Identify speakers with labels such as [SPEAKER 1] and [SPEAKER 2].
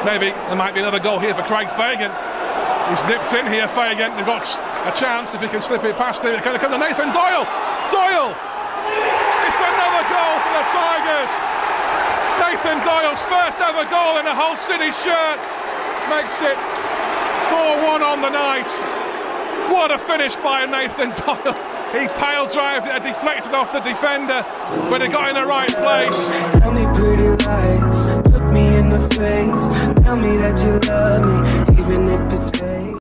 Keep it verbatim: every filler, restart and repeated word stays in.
[SPEAKER 1] Maybe there might be another goal here for Craig Fagan. He's nipped in here, Fagan. They've got a chance if he can slip it past him. It's going to come to Nathan Doyle. Doyle! It's another goal for the Tigers. Nathan Doyle's first ever goal in a Hull City shirt makes it four one on the night. What a finish by Nathan Doyle. He pile drived it, deflected off the defender, but it got in the right place.
[SPEAKER 2] Tell me pretty lies, look me in the face, tell me that you love me, even if it's fake.